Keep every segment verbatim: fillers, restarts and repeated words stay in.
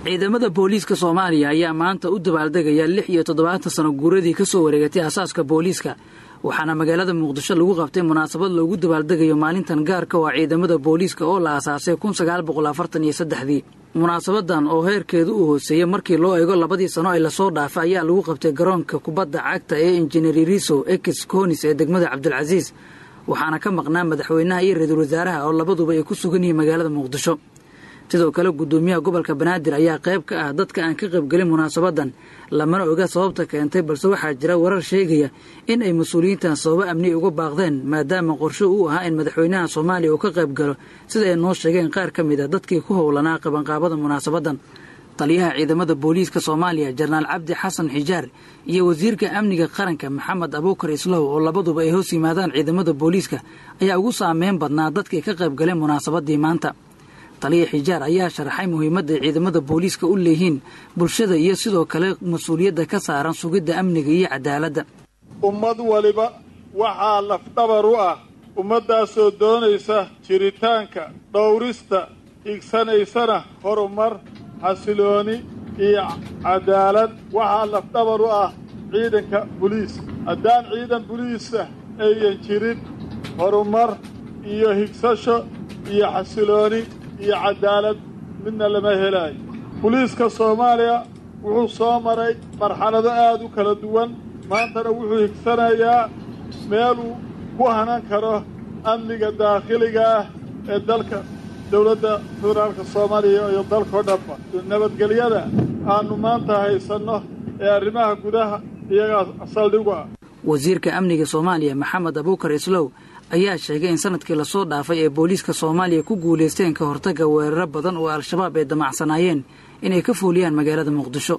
ciidamada booliiska Soomaaliya ayaa maanta u dabaaldegaya lix iyo toddobaatan sano guuradii ka soo wareegatay asaaska booliiska waxaana magaalada Muqdisho lagu qabtay munaasabad loogu dabaaldegayo maalintan gaarka ah ciidamada booliiska oo la aasaasay kun sagaal boqol afartan iyo saddex munaasabadan oo heerkeedu u hooseeyay markii loo eego labadii sano ay la soo dhaafay ayaa lagu qabtay garoonka kubadda cagta ee Engineer Riso Ex Conis ee degmada Cabdilcasiis waxaana ka maqnaa madaxweynaha iyo ra'iisul wasaaraha oo labaduba ay ku sugan yihiin magaalada Muqdisho sidoo kale gudoomiyaha gobolka Banaadir ayaa qayb ka ah dadka aan ka qayb galin munaasabadan lamana oga sababta keentay balse waxaa jira warar sheegaya in ay mas'uuliyiintan sabab amni uga baaqdeen maadaama qorshe uu ahaa in madaxweynaha Soomaaliya uu ka qayb galo sida ay noo sheegeen qaar ka mid ah dadkii ku howlanaa qabanqaabada munaasabadan taliyaha ciidamada booliiska Soomaaliya Jenaraal Cabdi Xasan Xijaar iyo wasiirka amniga qaranka Maxamed Abuukar Islow oo labaduba ay hoos yimaadaan ciidamada booliiska ayaa ugu saameyn badnaa dadkii ka qayb galeen munaasabadii maanta taliya Xijaar ayaa sharaxay muhiimadda ciidamada booliiska u leeyihiin bulshada iyo sidoo kale mas'uuliyadda ka saaran sugidda amniga iyo cadaaladda ummad waliba waxaa lafdhabar u ah ummadaasoo doonaysa jiritaanka dhowrista igsanaysana horumar xasilooni iyo cadaalad waxaa lafdhabar u ah ciidanka booliiska haddaan ciidan booliisa ayan jirin horumar iyo higsasho iyo xasilooni iyo cadaalad midna lama helayo booliiska Soomaaliya wuxuu soo maray marxalado aad u kala duwan maantana wuxuu higsanayaa meel uu ku hanan karo amniga daakhiliga ah ee dalka dawladda federaalka Soomaaliya iyo dalka dhanba nabadgelyada aanu maanta haysanno ee arrimaha gudaha iyaga saldhig ah wasiirka amniga Soomaaliya Maxamed Abuukar Islow ayaa sheegay in sanadkii la soo dhaafay ee booliiska Soomaaliya ku guuleysteen ka hortagga weeraro badan oo al-shabaab ay damacsanaayeen inay ka fuuliyaan magaalada Muqdisho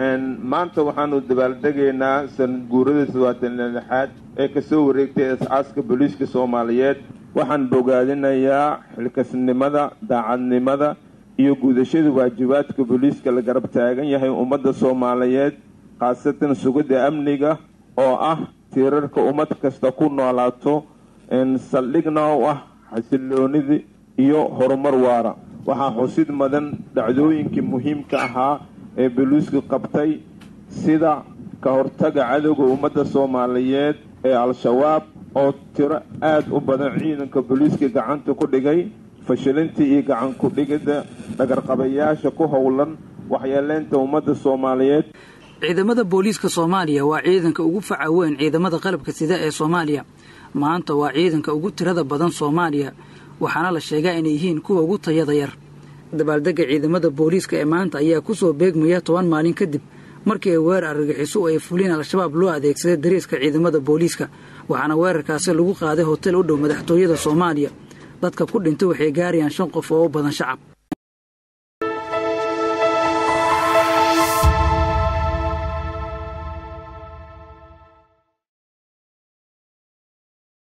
maanta waxaanu dabaaldegaynaa san guurada todobaatan iyo lixaad ee ka soo wareegtay asaaska booliiska Soomaaliyeed waxaan bogaadinayaa xilkasnimada daacadnimada iyo gudashada waajibaadka booliiska la garab taagan yahay ummadda Soomaaliyeed khaasatan sugidda amniga oo ah tiirarka ummad kasta ku noolaato in saldhigna u ah xasiloonida iyo horumar waara waxaa xusid mudan dhacdooyinkii muhiimka ahaa ee booliisku qabtay sida ka hortagga cadowga ummadda Soomaaliyeed ee al-shabaab oo tiro aad u badan ciidanka booliiska gacanta ku dhigay fashilinta iyo gacan ku dhigida dhagarqabayaasha ku howlan waxyeeleynta ummadda Soomaaliyeed ciidamada booliiska Soomaaliya waa ciidanka ugu faca weyn ciidamada qalabka sida ee Soomaaliya maanta waa ciidanka ugu tirada badan Soomaaliya waxaana la sheegaa inay yihiin kuwa ugu tayada yar dabaaldega ciidamada booliiska ee maanta ayaa ku soo beegmaya toban maalin kadib markii ay weerar argagixiso ay fuliin al-shabaab loo adeegsaday dariiska ciidamada booliiska waxaana weerarkaasi lagu qaaday hotel u dhow madaxtooyada Soomaaliya dadka ku dhintay waxay gaarayaan shan qof oo u badan shacab